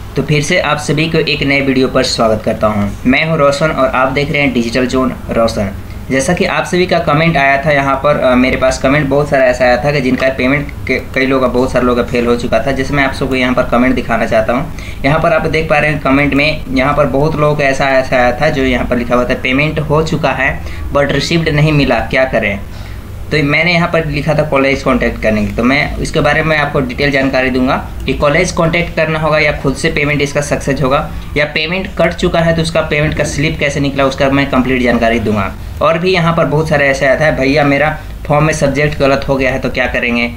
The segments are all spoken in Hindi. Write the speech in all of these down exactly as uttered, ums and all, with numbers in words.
तो फिर से आप सभी को एक नए वीडियो पर स्वागत करता हूं। मैं हूं रोशन और आप देख रहे हैं डिजिटल जोन रोशन। जैसा कि आप सभी का कमेंट आया था, यहाँ पर आ, मेरे पास कमेंट बहुत सारा ऐसा आया था कि जिनका पेमेंट कई लोगों का बहुत सारे लोगों का फेल हो चुका था, जिसमें आप सबको यहाँ पर कमेंट दिखाना चाहता हूँ। यहाँ पर आप देख पा रहे हैं कमेंट में, यहाँ पर बहुत लोगों का ऐसा ऐसा आया था जो यहाँ पर लिखा हुआ था पेमेंट हो चुका है बट रिसीव्ड नहीं मिला, क्या करें। तो मैंने यहाँ पर लिखा था कॉलेज कांटेक्ट करने की, तो मैं इसके बारे में आपको डिटेल जानकारी दूंगा कि कॉलेज कांटेक्ट करना होगा या खुद से पेमेंट इसका सक्सेस होगा, या पेमेंट कट चुका है तो उसका पेमेंट का स्लिप कैसे निकला उसका मैं कंप्लीट जानकारी दूंगा। और भी यहाँ पर बहुत सारे ऐसे आता है, भैया मेरा फॉर्म में सब्जेक्ट गलत हो गया है तो क्या करेंगे।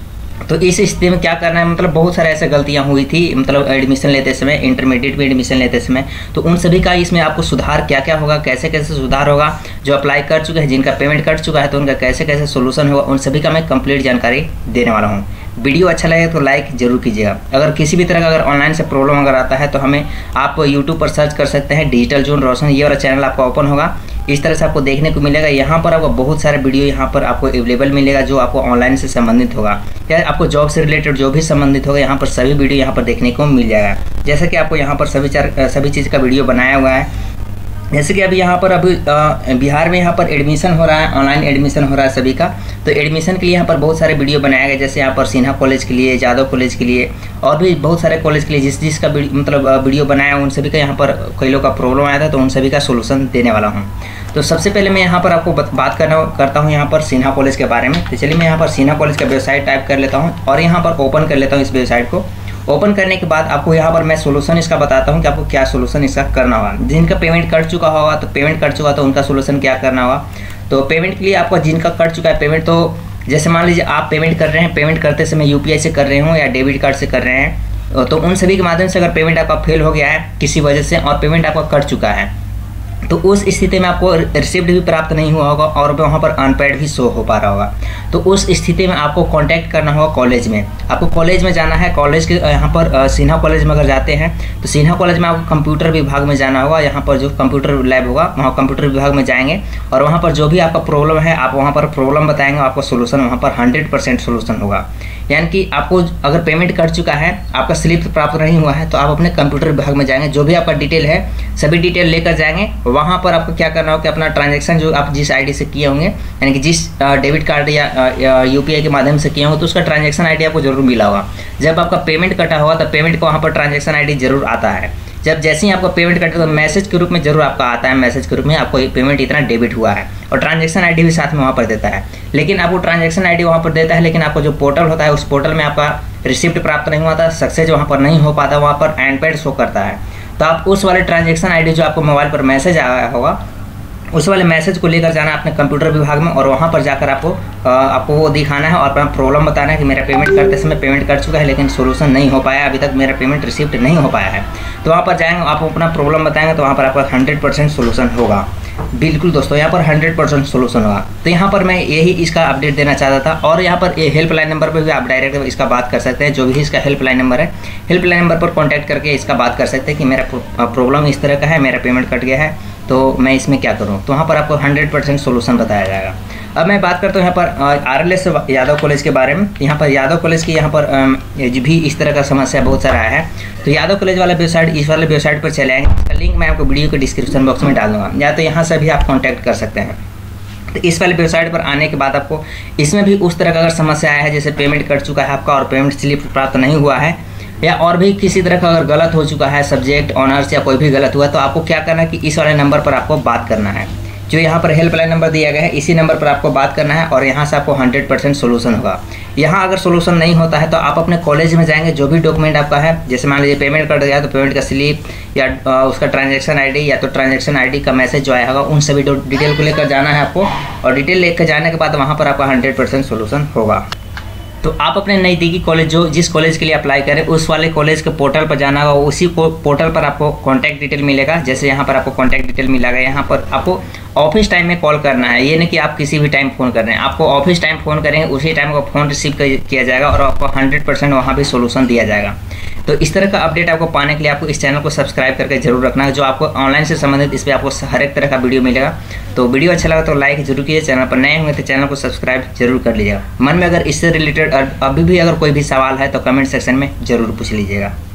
तो इस स्थिति में क्या करना है, मतलब बहुत सारे ऐसे गलतियां हुई थी, मतलब एडमिशन लेते समय, इंटरमीडिएट में एडमिशन लेते समय, तो उन सभी का इसमें आपको सुधार क्या क्या होगा, कैसे कैसे सुधार होगा। जो अप्लाई कर चुके हैं, जिनका पेमेंट कट चुका है तो उनका कैसे कैसे सोल्यूशन होगा, उन सभी का मैं कंप्लीट जानकारी देने वाला हूँ। वीडियो अच्छा लगे तो लाइक जरूर कीजिएगा। अगर किसी भी तरह का अगर ऑनलाइन से प्रॉब्लम अगर आता है तो हमें आप यूट्यूब पर सर्च कर सकते हैं डिजिटल जोन रोशन, ये वाला चैनल आपका ओपन होगा, इस तरह से आपको देखने को मिलेगा। यहाँ पर आपको बहुत सारे वीडियो यहाँ पर आपको अवेलेबल मिलेगा जो आपको ऑनलाइन से संबंधित होगा या आपको जॉब से रिलेटेड जो भी संबंधित होगा, यहाँ पर सभी वीडियो यहाँ पर देखने को मिल जाएगा। जैसे कि आपको यहाँ पर सभी चार सभी चीज़ का वीडियो बनाया हुआ है। जैसे कि अभी यहाँ पर अभी बिहार में यहाँ पर एडमिशन हो रहा है, ऑनलाइन एडमिशन हो रहा है सभी का, तो एडमिशन के लिए यहाँ पर बहुत सारे वीडियो बनाए गए। जैसे यहाँ पर सिन्हा कॉलेज के लिए, यादव कॉलेज के लिए और भी बहुत सारे कॉलेज के लिए जिस जिसका मतलब वीडियो बनाया उन सभी का यहाँ पर कई लोग का प्रॉब्लम आया था, तो उन सभी का सोल्यूशन देने वाला हूँ। तो सबसे पहले मैं यहाँ पर आपको बात करना करता हूँ यहाँ पर सिन्हा कॉलेज के बारे में। तो चलिए मैं यहाँ पर सिन्हा कॉलेज का वेबसाइट टाइप कर लेता हूँ और यहाँ पर ओपन कर लेता हूँ। इस वेबसाइट को ओपन करने के बाद आपको यहाँ पर मैं सोल्यूशन इसका बताता हूँ कि आपको क्या सोल्यूशन इसका करना होगा। जिनका पेमेंट कट चुका होगा तो पेमेंट कट चुका तो उनका सोल्यूशन क्या करना होगा। तो पेमेंट के लिए आपका जिनका कट चुका है पेमेंट, तो जैसे मान लीजिए आप पेमेंट कर रहे हैं, पेमेंट करते समय यूपीआई से कर रहे हो या डेबिट कार्ड से कर रहे हैं, तो उन सभी के माध्यम से अगर पेमेंट आपका फेल हो गया है किसी वजह से और पेमेंट आपका कट चुका है, तो उस स्थिति में आपको रिसिप्ट भी प्राप्त नहीं हुआ होगा और वहाँ पर अनपेड भी शो हो पा रहा होगा। तो उस स्थिति में आपको कांटेक्ट करना होगा कॉलेज में। आपको कॉलेज में जाना है, कॉलेज के यहाँ पर सिन्हा कॉलेज में अगर जाते हैं तो सिन्हा कॉलेज में आपको कंप्यूटर विभाग में जाना होगा। यहाँ पर जो कंप्यूटर लैब होगा वहाँ कंप्यूटर विभाग में जाएंगे और वहाँ पर जो भी आपका प्रॉब्लम है आप वहाँ पर प्रॉब्लम बताएंगे, आपका सोल्यूशन वहाँ पर हंड्रेड परसेंट सोल्यूशन होगा। यानी कि आपको अगर पेमेंट कट चुका है, आपका स्लिप प्राप्त नहीं हुआ है, तो आप अपने कंप्यूटर विभाग में जाएंगे, जो भी आपका डिटेल है सभी डिटेल लेकर जाएंगे। वहाँ पर आपको क्या करना होगा कि अपना ट्रांजैक्शन जो आप जिस आईडी से किए होंगे, यानी कि जिस डेबिट कार्ड या यूपीआई के माध्यम से किए होंगे, तो उसका ट्रांजैक्शन आईडी आपको जरूर मिला होगा। जब आपका पेमेंट कटा होगा तो पेमेंट को वहाँ पर ट्रांजैक्शन आईडी जरूर आता है। जब जैसे ही आपका पेमेंट कटे तो मैसेज के रूप में जरूर आपका आता है, मैसेज के रूप में आपको पेमेंट इतना डेबिट हुआ है और ट्रांजैक्शन आईडी भी साथ में वहाँ पर देता है। लेकिन आपको ट्रांजैक्शन आईडी वहाँ पर देता है, लेकिन आपको जो पोर्टल होता है उस पोर्टल में आपका रिसिप्ट प्राप्त नहीं हुआ था, सक्सेस वहाँ पर नहीं हो पाता, वहाँ पर एंडपेड शो करता है। तो आप उस वाले ट्रांजैक्शन आईडी जो आपको मोबाइल पर मैसेज आया होगा उस वाले मैसेज को लेकर जाना अपने कंप्यूटर विभाग में और वहाँ पर जाकर आपको आपको वो दिखाना है और अपना प्रॉब्लम बताना है कि मेरा पेमेंट करते समय पेमेंट कर चुका है लेकिन सोल्यूशन नहीं हो पाया, अभी तक मेरा पेमेंट रिसीव्ड नहीं हो पाया है। तो वहाँ पर जाएंगे, आप अपना प्रॉब्लम बताएंगे तो वहाँ पर आपका हंड्रेड परसेंट सोल्यूशन होगा। बिल्कुल दोस्तों, यहाँ पर हंड्रेड परसेंट सोल्यूशन होगा। तो यहाँ पर मैं यही इसका अपडेट देना चाहता था। और यहाँ पर ये हेल्पलाइन नंबर पर भी आप डायरेक्ट इसका बात कर सकते हैं, जो भी इसका हेल्पलाइन नंबर है, हेल्पलाइन नंबर पर कॉन्टैक्ट करके इसका बात कर सकते हैं कि मेरा प्रॉब्लम इस तरह का है, मेरा पेमेंट कट गया है, तो मैं इसमें क्या करूँ। तो वहाँ पर आपको हंड्रेड परसेंट सोल्यूशन बताया जाएगा। अब मैं बात करता हूँ यहाँ पर R L S Yadav college के बारे में। यहाँ पर यादव कॉलेज की यहाँ पर भी इस तरह का समस्या बहुत सारा है। तो यादव कॉलेज वाला वेबसाइट, इस वाले वेबसाइट पर चले आएंगे, इसका लिंक मैं आपको वीडियो के डिस्क्रिप्शन बॉक्स में डाल दूँगा, या तो यहाँ से भी आप कॉन्टैक्ट कर सकते हैं। तो इस वाले वेबसाइट पर आने के बाद आपको इसमें भी उस तरह का अगर समस्या आया है, जैसे पेमेंट कट चुका है आपका और पेमेंट स्लिप प्राप्त नहीं हुआ है, या और भी किसी तरह का अगर गलत हो चुका है, सब्जेक्ट ऑनर्स या कोई भी गलत हुआ, तो आपको क्या करना है कि इस वाले नंबर पर आपको बात करना है। जो यहाँ पर हेल्पलाइन नंबर दिया गया है इसी नंबर पर आपको बात करना है और यहाँ से आपको हंड्रेड परसेंट सोल्यूशन होगा। यहाँ अगर सोल्यूशन नहीं होता है तो आप अपने कॉलेज में जाएंगे, जो भी डॉक्यूमेंट आपका है, जैसे मान लीजिए पेमेंट कट गया तो पेमेंट का स्लिप या उसका ट्रांजैक्शन आईडी या तो ट्रांजैक्शन आईडी का मैसेज जो आया होगा, उन सभी डिटेल को लेकर जाना है आपको और डिटेल लेकर जाने के बाद वहाँ पर आपका हंड्रेड परसेंट सोल्यूशन होगा। तो आप अपने नज़दीकी कॉलेज जो जिस कॉलेज के लिए अप्लाई करें उस वाले कॉलेज के पोर्टल पर जाना होगा, उसी को पोर्टल पर आपको कॉन्टैक्ट डिटेल मिलेगा। जैसे यहाँ पर आपको कॉन्टैक्ट डिटेल मिलेगा, यहाँ पर आपको ऑफिस टाइम में कॉल करना है, ये नहीं कि आप किसी भी टाइम फ़ोन कर रहे हैं, आपको ऑफिस टाइम फ़ोन करेंगे उसी टाइम को फ़ोन रिसीव किया जाएगा और आपको हंड्रेड परसेंट वहाँ भी सोल्यूशन दिया जाएगा। तो इस तरह का अपडेट आपको पाने के लिए आपको इस चैनल को सब्सक्राइब करके जरूर रखना है, जो आपको ऑनलाइन से संबंधित इस पर आपको हर एक तरह का वीडियो मिलेगा। तो वीडियो अच्छा लगा तो लाइक जरूर कीजिए, चैनल पर नए होंगे तो चैनल को सब्सक्राइब जरूर कर लीजिएगा। मन में अगर इससे रिलेटेड अभी भी अगर कोई भी सवाल है तो कमेंट सेक्शन में जरूर पूछ लीजिएगा।